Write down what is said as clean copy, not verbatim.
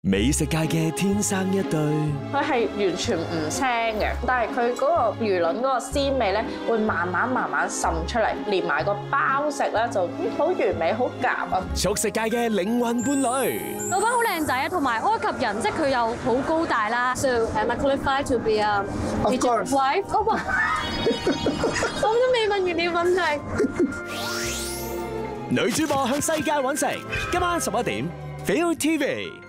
美食界嘅天生一對， 佢係完全唔腥嘅，但係佢嗰個魚卵嗰個鮮味咧，會慢慢滲出嚟，連埋個包食咧就好完美，好夾啊！ 速食界嘅靈魂伴侶， 老闆好靚仔啊，同埋埃及人，即係佢又好高大啦。So am I qualified to be a wife？ 我都未問完你問題。 女主播向世界揾食，今晚11點 ViuTV。